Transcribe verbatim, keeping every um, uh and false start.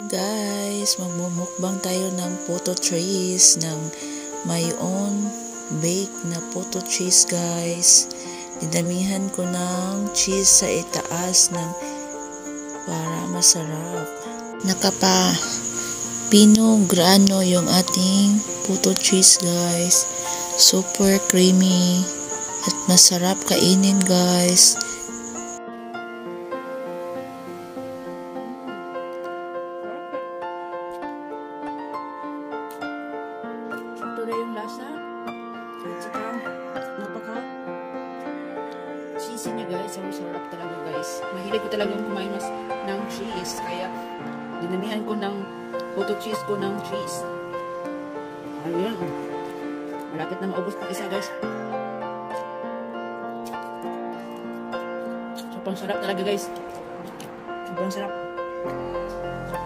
Guys, magmumukbang tayo ng Puto Cheese ng my own bake na Puto Cheese, guys. Dinamihan ko ng cheese sa itaas ng para masarap. Nakapa pino grano yung ating Puto Cheese, guys. Super creamy at masarap kainin, guys. Ito na yung lasa. At saka, napaka cheesy niya, guys. Ang sarap talaga, guys. Mahilig ko talagang kumain mas ng cheese. Kaya, dinamihan ko ng Puto Cheese ko ng cheese. Ayun. Malapit na maubos ng isa, guys. Sobrang sarap talaga, guys. Sobrang sarap.